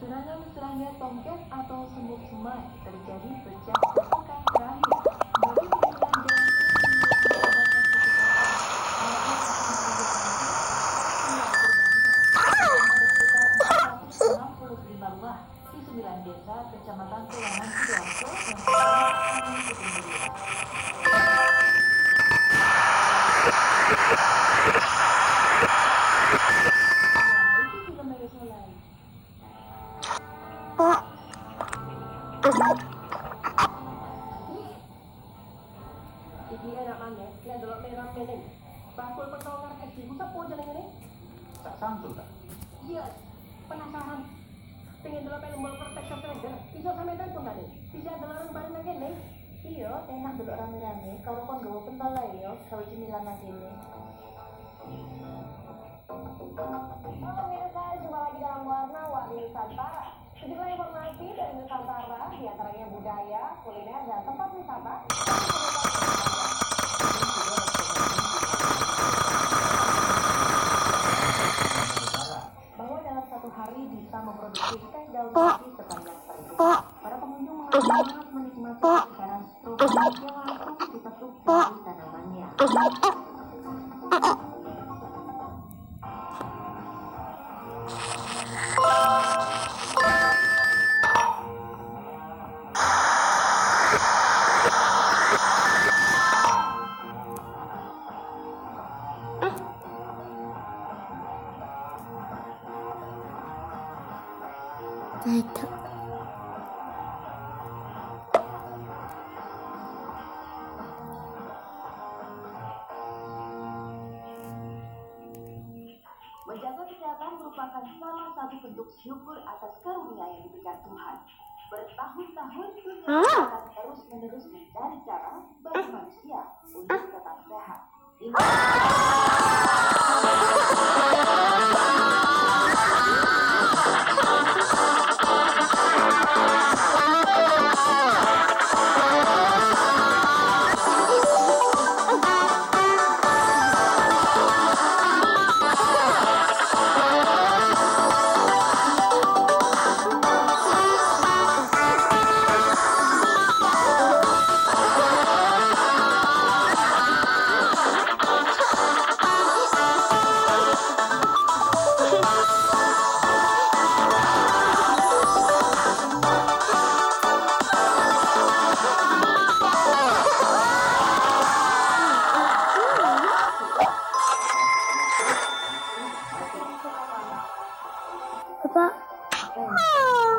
Serangan-serangan tomcat atau semut semai terjadi sejak sepekan terakhir. Bagi penggunaan jalan rumah di 9 desa kecamatan Tulangan Sidoarjo yang terdampak angin puting beliung. Iki enak maneh, nek delok merah meneh. Bakul pentongar SD ku sapa jenenge ngene? Tak Samsul tak? Iya, penasaran. Pengen delok film Mall Protector Trader. Iso sampean pun tadi. Bisa delok bareng nang kene. Iya, enak delok rame-rame. Kalau kon nggawa pentol ae yo, gawe cemilan nang kene. Halo pemirsa, jumpa lagi dalam Warna-Warni Nusantara. Sejumlah informasi dari Nusantara, diantaranya budaya, kuliner, dan tempat wisata. Bahwa dalam satu hari bisa memproduksi teh daun sapi sebanyak 1.000. Para pengunjung mengaku sangat menikmati sekarang stroboyi yang langsung dipetik dari tanamannya. Menjaga kesehatan merupakan salah satu bentuk syukur atas karunia yang diberikan Tuhan. Bertahun-tahun dunia akan terus-menerus mencari cara bagi manusia untuk tetap sehat. Bapak.